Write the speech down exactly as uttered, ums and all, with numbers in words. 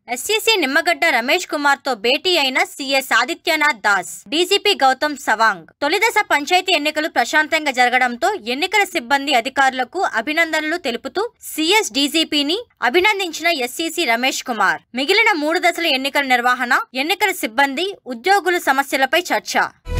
ఎస్సీసీ నిమ్మగడ్డ రమేష్ కుమార్ తో భేటీ అయిన సీఎస్ ఆదిత్యనాథ్ దాస్, డీజీపీ గౌతమ్ సవాంగ్. తొలిదశ పంచాయతీ ఎన్నికలు ప్రశాంతంగా జరగడంతో ఎన్నికల సిబ్బంది అధికారులకు అభినందనలు తెలుపుతూ సీఎస్ డీజీపీని అభినందించిన ఎస్సీసీ రమేష్ కుమార్. మిగిలిన మూడు దశల ఎన్నికల నిర్వహణ, ఎన్నికల సిబ్బంది, ఉద్యోగుల సమస్యలపై చర్చ.